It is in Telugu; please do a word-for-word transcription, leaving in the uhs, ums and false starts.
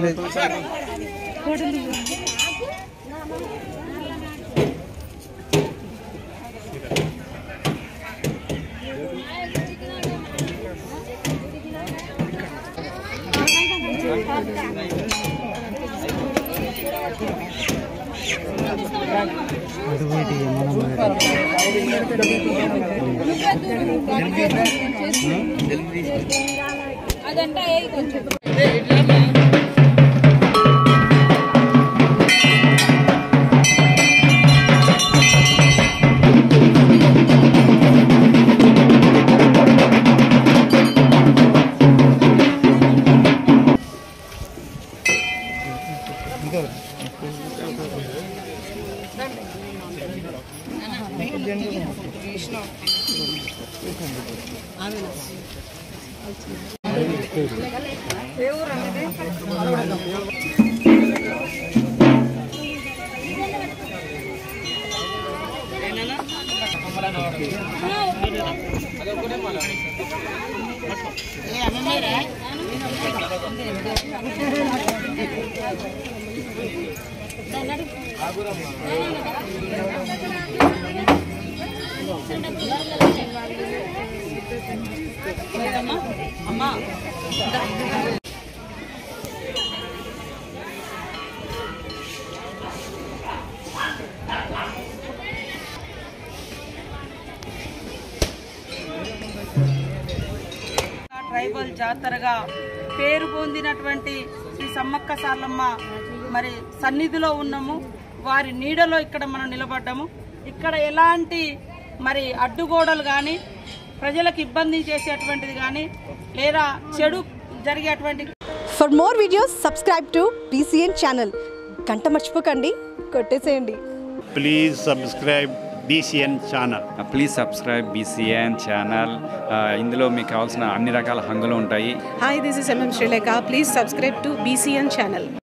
అదంతా కొంచెం అమ్మా ట్రైబల్ జాతరగా పేరు పొందినటువంటి శ్రీ సమ్మక్క సారలమ్మ మరి సన్నిధిలో ఉన్నాము. వారి నీడలో ఇక్కడ మనం నిలబడ్డాము. ఇక్కడ ఎలాంటి మరి అడ్డుగోడలు కానీ ప్రజలకు ఇబ్బంది చేసేటువంటిది కానీ లేదా చెడు జరిగేటువంటి. For more videos subscribe to BCN channel. గంట మర్చిపోకండి, కొట్టేసేయండి. Please subscribe BCN channel. Please subscribe BCN channel. ఇందులో మీకు కావాల్సిన అన్ని రకాల హంగులు ఉంటాయి. Hi, this is MM Sreelekha. Please subscribe to BCN channel.